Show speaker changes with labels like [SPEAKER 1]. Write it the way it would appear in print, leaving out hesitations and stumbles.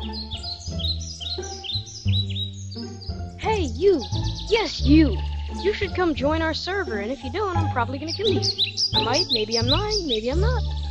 [SPEAKER 1] Hey, you! Yes, you! You should come join our server, and if you don't, I'm probably gonna kill you. I might, maybe I'm not, maybe I'm not.